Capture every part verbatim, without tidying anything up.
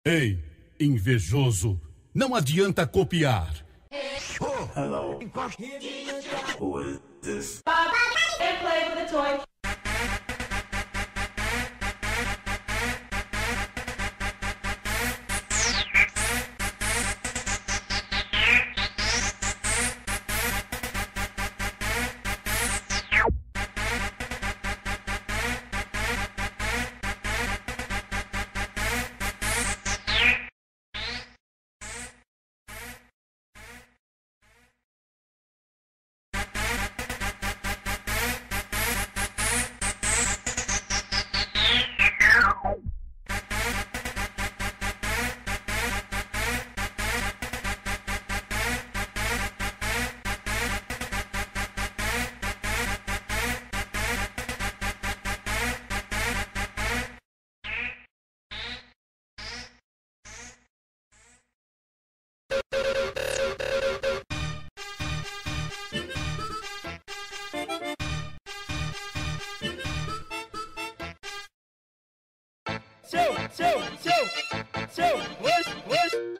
Ei, invejoso, não adianta copiar. Hello. Who is this? And play with a toy. Seu, seu, seu, seu, hoje, hoje.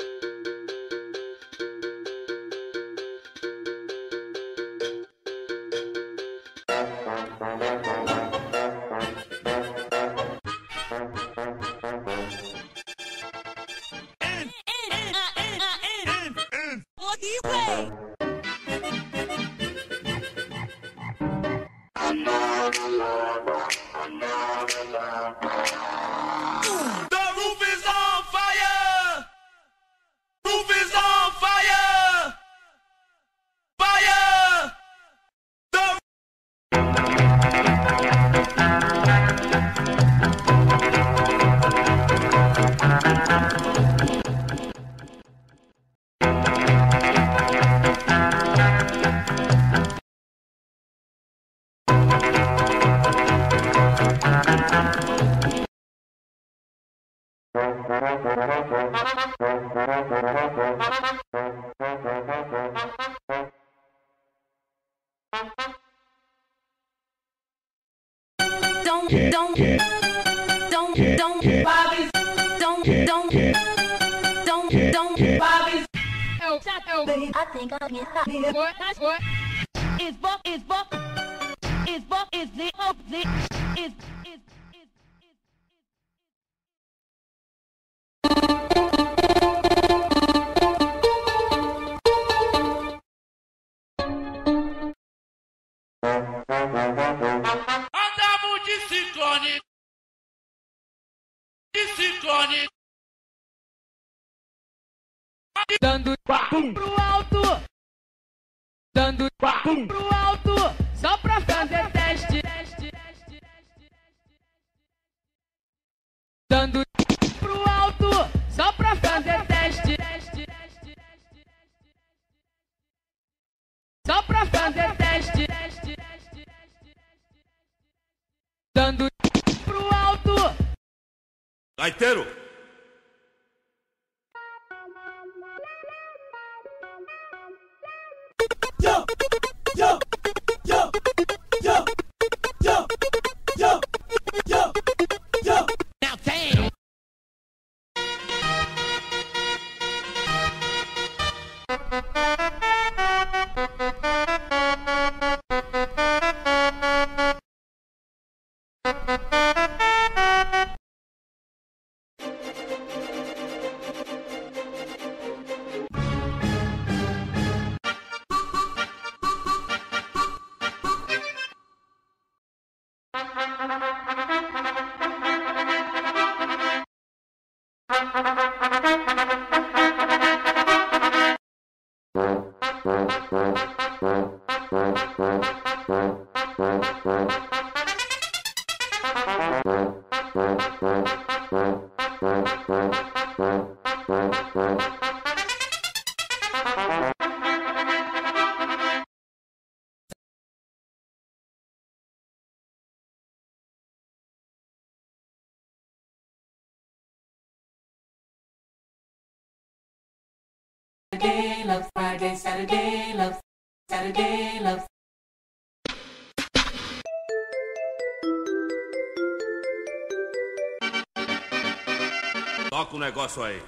Don't, don't, don't, don't, Bobby's, don't, don't, don't, don't, Bobby's. Oh, oh, I think I'll get hot. What? That's what? Is Bob, is Bob, is Bob, is the, oh, the, is, is, is, is. Andamos de ciclone, de ciclone, Dando pum pro alto, dando pum pro alto, só pra fazer teste. Dando pro alto, só pra fazer teste. Só pra fazer teste. Dando pro alto. gaiteiro. Yo, yo, yo, yo, yo, yo, yo, yo. Now damn. Saturday loves Friday, Saturday loves, Saturday loves. Toca Toca o negócio aí.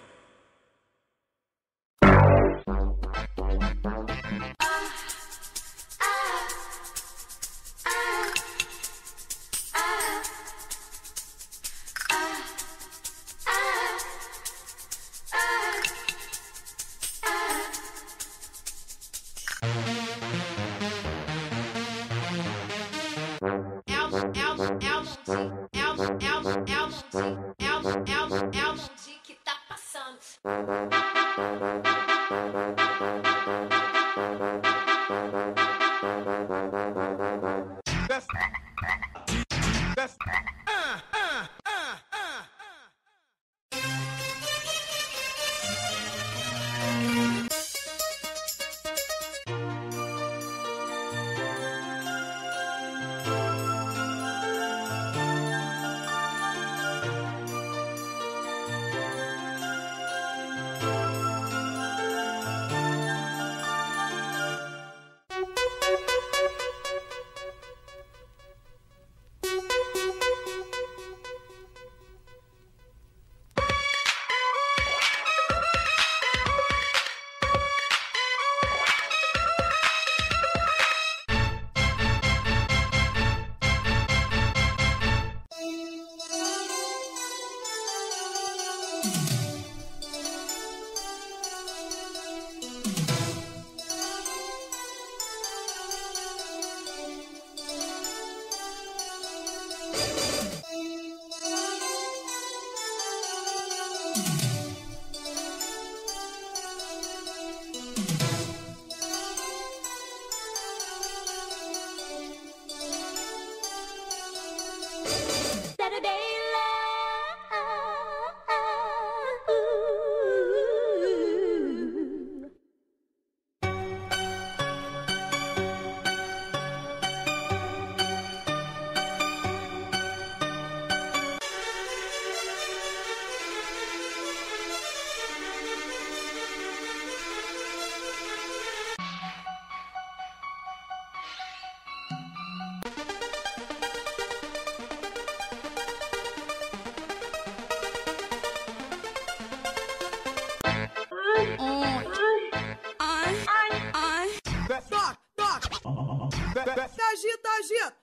Agita, agita.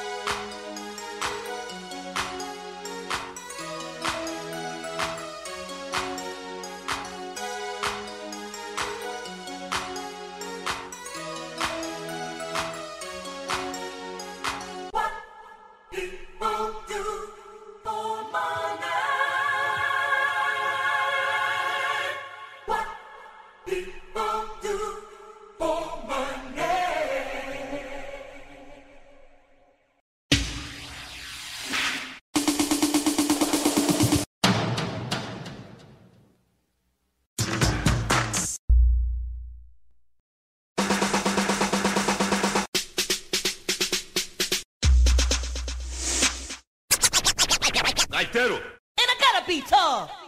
What people do for money? What people do for money? Gaiteiro! And I gotta be tough.